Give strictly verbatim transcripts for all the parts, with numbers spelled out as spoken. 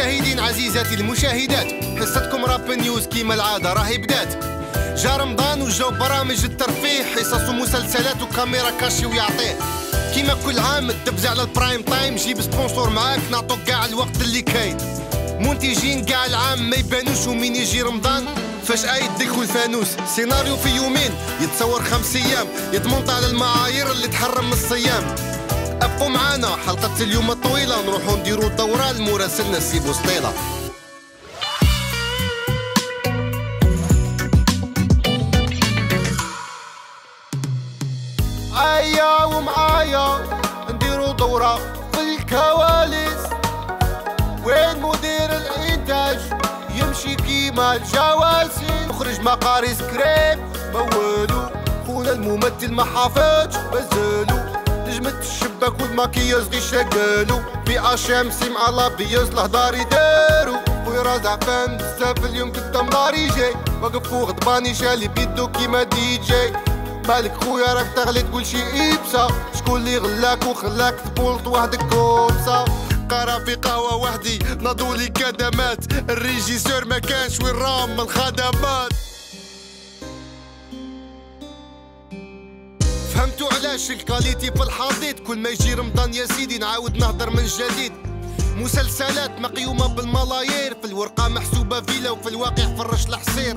المشاهدين عزيزاتي المشاهدات، حصتكم راب نيوز كيما العادة راهي بدات. جا رمضان وجاو برامج الترفيه، حصص ومسلسلات وكاميرا كاشي ويعطيه. كيما كل عام الدبز على البرايم تايم، جيب سبونسور معاك نعطوك كاع الوقت اللي كاين. منتجين كاع العام ما يبانوش، ومين يجي رمضان فجأة يدلكوا الفانوس. سيناريو في يومين يتصور خمس ايام، يتمنط على المعايير اللي تحرم من الصيام. ابقوا معانا حلقة اليوم الطويلة، نروحوا نديروا دورة لمراسلنا سي بوسطيلة. عيا ومعايا نديروا دورة في الكواليس، وين مدير الانتاج يمشي كيما الجواسيس. مخرج مقاري سكريب موالو، خونا الممثل ما حافظش مازالو. نجمة الشباك والماكياج غي شقالو، في اشامسي مع لابياز الهضار يدارو. خويا راه زعفان بزاف اليوم قدام داري جاي، واقف وغضباني شالي بيدو كيما دي جي. مالك خويا راك تغلي تقول شي إبسة، شكون اللي غلاك وخلاك تبولط وحدك كوبسة. قرا في قهوة وحدي ناضولي كدمات، الريجيسور ما كانش وين رام من الخدمات. فهمتوا علاش الكاليتي في الحضيض، كل ما يجي رمضان يا سيدي نعاود نهضر من جديد. مسلسلات مقيومة بالملايير، في الورقة محسوبة فيلا وفي الواقع فرش الحصير.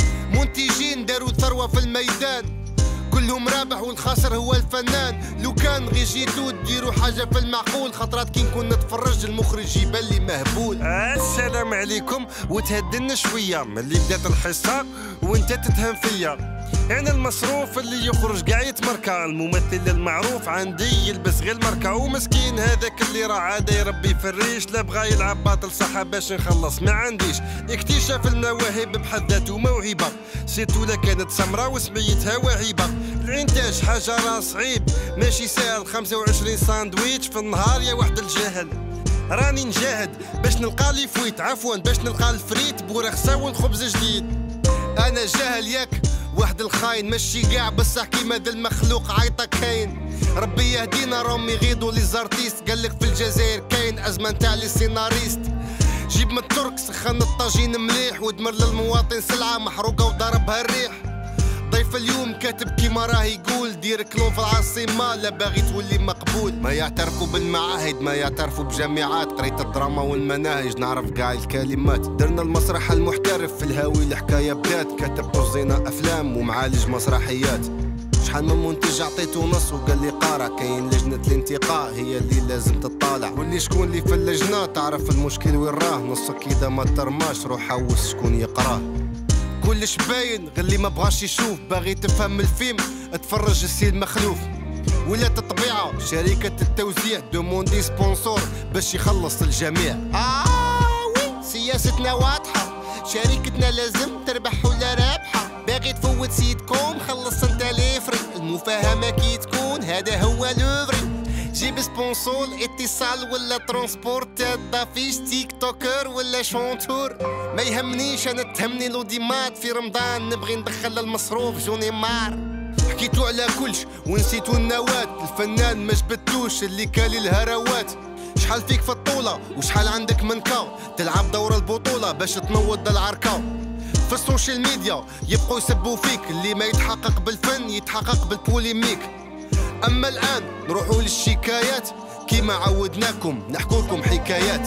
منتجين داروا ثروة في الميدان، كلهم رابح والخاسر هو الفنان. لو كان غي جيتو ديروا حاجة في المعقول، خطرات كي نكون نتفرج المخرج يبان لي مهبول. السلام عليكم، وتهدلنا شوية ملي بدات الحصة وانت تتهم فيا. انا المصروف اللي يخرج قاع يتمركا، الممثل المعروف عندي يلبس غير الماركة. ومسكين هذاك اللي راه عاده يربي في الريش، لا بغا يلعب باطل صحة باش نخلص ما عنديش. اكتشاف المواهب بحد ذاته موهبة، سيرتو لا كانت سمرة وسميتها وهيبة. الانتاج حاجة راه صعيب ماشي ساهل، خمسة وعشرين ساندويتش في النهار يا وحد الجهل. راني نجاهد باش نلقى لي فويت، عفوا باش نلقى الفريت بورخسة والخبز جديد. انا جاهل ياك واحد الخاين، ماشي كاع بصح كيما دا المخلوق عيطة كاين. ربي يهدينا راهم يغيضوا لي زارتيست، قالك في الجزائر كاين ازمة نتاع لي سيناريست. جيب من الترك سخن الطاجين مليح، ودمر للمواطن سلعة محروقة وضربها الريح. ضيف اليوم كاتب كيما راه يقول، دير كلون في العاصمة لا باغي تولي مقبول. ما يعترفوا بالمعاهد ما يعترفوا بجامعات، قريت الدراما والمناهج نعرف كاع الكلمات. درنا المسرح المحترف في الهاوي الحكاية بدات، كاتب أوزينا أفلام ومعالج مسرحيات. شحال من منتج عطيتو نص وقال لي قارع، كاين لجنة الانتقاء هي اللي لازم تطالع. واللي شكون اللي في اللجنة تعرف المشكل وين راه، نصك إذا ما ترماش روح حوس شكون يقراه. كلش باين غير اللي ما بغاش يشوف، باغي تفهم الفيلم اتفرج السي المخلوف. ولا الطبيعة شركة التوزيع دوموندي سبونسور باش يخلص الجميع. آه وي سياستنا واضحة، شركتنا لازم تربح ولا رابحة. باغي تفوت سيتكم خلص انت ليفري، المفاهمة كي تكون هذا هو لوفري. جيب سبونسور اتصال ولا ترونسبورت، دافيش تيك توكر ولا شونتور. ما يهمنيش انا تهمني لوديمات، في رمضان نبغي ندخل المصروف جوني مار. حكيتو على كلش ونسيتو النوات، الفنان ما جبدتوش اللي كالي الهروات. شحال فيك في الطولة وشحال عندك من كا، تلعب دور البطولة باش تنوض العركة. في السوشيال ميديا يبقوا يسبوا فيك، اللي ما يتحقق بالفن يتحقق بالبوليميك. أما الآن نروحوا للشكايات، كيما عودناكم نحكوا لكم حكايات.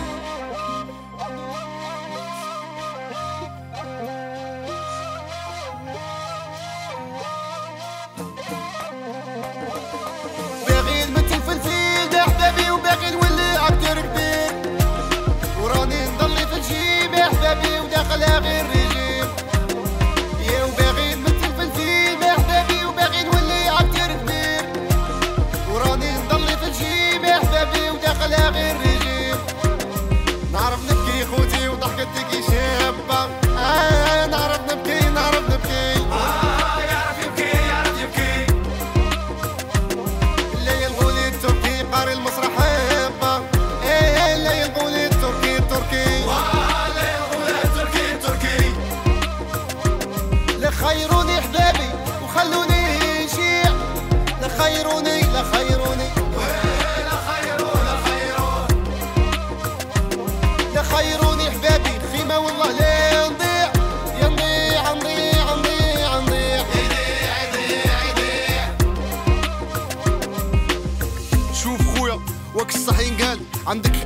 باغي نمثل في الفيلم يا حبابي، وباغي نولي عبدر كبير، وراني نضلي في الجيب يا حبابي وداخلها غير رجيم. يا وباغي نمثل في الفيلم يا حبابي، وباغي نولي عبدر كبير، وراني نضلي في الجيب يا حبابي وداخلها غير رجيم. نعرف نبكي خوتي وضحكتك شابة، آه نعرف نبكي نعرف نبكي، آه يعرف يبكي يعرف يبكي. اللي يلغولي التركي قاري المسرح هابة، إيه اللي يلغولي التركي التركي، آه اللي يلغولي التركي التركي.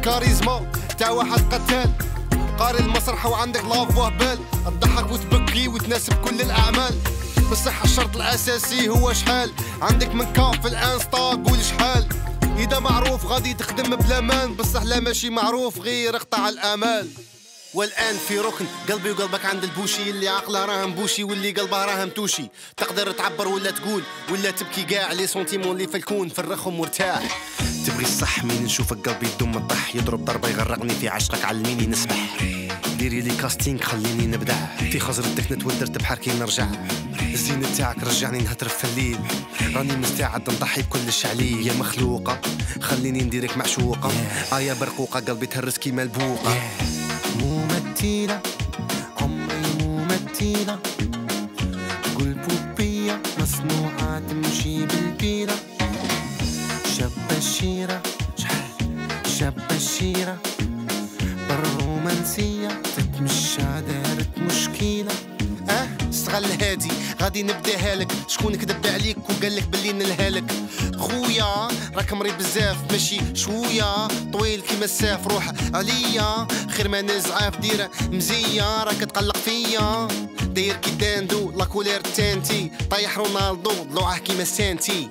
كاريزما تاع واحد قتال، قاري المسرح وعندك لافواه بال، تضحك وتبكي وتناسب كل الاعمال. بصح الشرط الاساسي هو شحال عندك من كاف في الانستا، قول شحال. اذا معروف غادي تخدم بلامان، بصح لا ماشي معروف غير اقطع الامال. والان في ركن قلبي وقلبك عند البوشي، اللي عقله راه مبوشي واللي قلبه راه متوشي. تقدر تعبر ولا تقول ولا تبكي كاع لي سونتيمون اللي في الكون، فرخهم مرتاح. تبغي الصح مين نشوفك قلبي يدوم الطح، يضرب ضربه يغرقني في عشقك علميني نسبح. ديري لي كاستينغ خليني نبدع، في خزرتك نتودرت بحال كي نرجع. الزين تاعك رجعني نهترف في الليل، راني مستعد نضحي بكل الشعلي. يا مخلوقه خليني نديرك معشوقه، آيا برقوقه قلبي تهرس كيما البوقه. ممثلة عمري ممثلة، قول بوبية مصنوعة تمشي بالبيرة. شابة الشيرة شابة الشيرة بالرومانسية، تتمشى دارت مشكلة. اه استغل هادي غادي نبداها لك، شكون كذب عليك وقال لك باللي نلهالك؟ خويا راك مريض بزاف ماشي شويه، طويل كيما الساف روح عليا، خير ما نزعاف ديره مزيه، راك تقلق فيا. داير كي داندو لا كولير تانتي، طايح رونالدو ضلوعه كيما سانتي.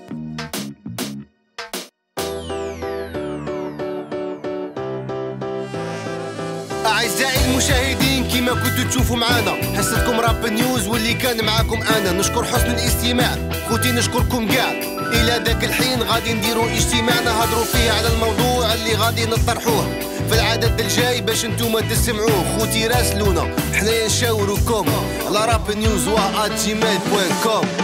أعزائي المشاهدين كما كنتوا تشوفوا معانا حصتكم راب نيوز واللي كان معاكم أنا. نشكر حسن الاستماع خوتي، نشكركم كاع. إلى ذاك الحين غادي نديروا اجتماع نهضروا فيه على الموضوع اللي غادي نطرحوه في العدد الجاي باش نتوما تسمعوه. خوتي راسلونا حنايا نشاوروكم على راب نيوز وا آت جيميل بوان كوم.